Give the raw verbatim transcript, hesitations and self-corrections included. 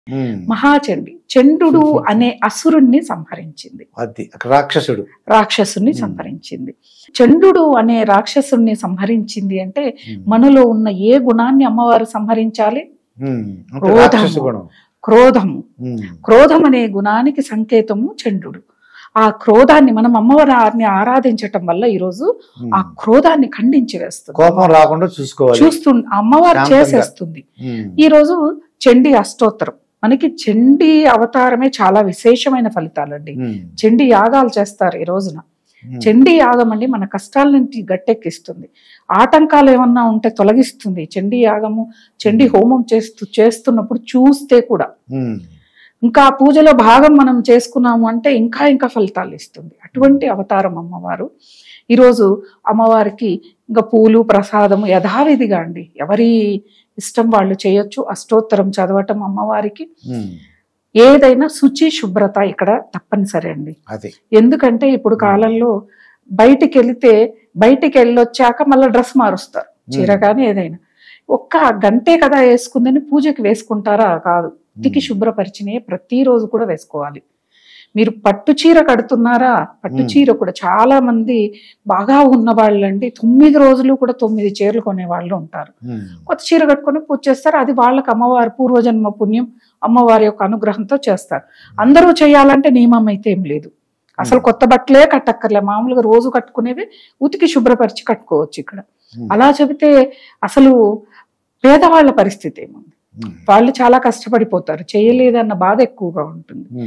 మహాచండి చండు అనే అసురుణ్ణి సంహరించింది. అది రాక్షసుడు రాక్షసుని సంహరించింది. చండు అనే రాక్షసుని సంహరించింది అంటే మనలో ఉన్న ఏ గుణాన్ని అమ్మవారు సంహరించాలి? క్రోధము. క్రోధము క్రోధం అనే గుణానికి సంకేతము చండు. ఆ క్రోధాన్ని మనం అమ్మవారిని ఆరాధించటం వల్ల ఈరోజు ఆ క్రోధాన్ని ఖండించి వేస్తుంది. కోపం రాకుండా చూసుకోవాలి, చూస్తుంది అమ్మవారు, చేసేస్తుంది. ఈ రోజు చండీ అష్టోత్తరం, మనకి చండీ అవతారమే చాలా విశేషమైన ఫలితాలండి. చండీ యాగాలు చేస్తారు ఈ రోజున. చండీ యాగం అండి మన కష్టాల నుంచి గట్టెక్కిస్తుంది, ఆటంకాలు ఏమన్నా ఉంటే తొలగిస్తుంది. చండీ యాగము, చండీ హోమం చేస్తూ చేస్తున్నప్పుడు చూస్తే కూడా ఇంకా ఆ పూజలో భాగం మనం చేసుకున్నాము అంటే ఇంకా ఇంకా ఫలితాలు ఇస్తుంది. అటువంటి అవతారం అమ్మవారు. ఈరోజు అమ్మవారికి ఇంకా పూలు ప్రసాదము యథావిధిగా అండి ఎవరి ఇష్టం వాళ్ళు చేయొచ్చు. అష్టోత్తరం చదవటం అమ్మవారికి. ఏదైనా శుచి శుభ్రత ఇక్కడ తప్పనిసరి అండి. ఎందుకంటే ఇప్పుడు కాలంలో బయటికి వెళితే బయటికి వెళ్ళొచ్చాక మళ్ళీ డ్రెస్ మారుస్తారు, చీర కానీ ఏదైనా. ఒక్క గంటే కదా వేసుకుందని పూజకి వేసుకుంటారా? కాదు, ఇంటికి శుభ్రపరిచినే ప్రతిరోజు కూడా వేసుకోవాలి. మీరు పట్టు చీర కడుతున్నారా? పట్టు చీర కూడా చాలా మంది బాగా ఉన్న వాళ్ళండి తొమ్మిది రోజులు కూడా తొమ్మిది చీరలు కొనే వాళ్ళు ఉంటారు. కొత్త చీర కట్టుకొని పూజ చేస్తారు. అది వాళ్ళకి అమ్మవారి పూర్వజన్మ పుణ్యం, అమ్మవారి యొక్క అనుగ్రహంతో చేస్తారు. అందరూ చేయాలంటే నియమం అయితే ఏం లేదు. అసలు కొత్త బట్టలే కట్టక్కర్లే, మామూలుగా రోజు కట్టుకునేవి ఉతికి శుభ్రపరిచి కట్టుకోవచ్చు. ఇక్కడ అలా చెబితే అసలు పేదవాళ్ళ పరిస్థితి ఏముంది? వాళ్ళు చాలా కష్టపడిపోతారు, చేయలేదన్న బాధ ఎక్కువగా ఉంటుంది.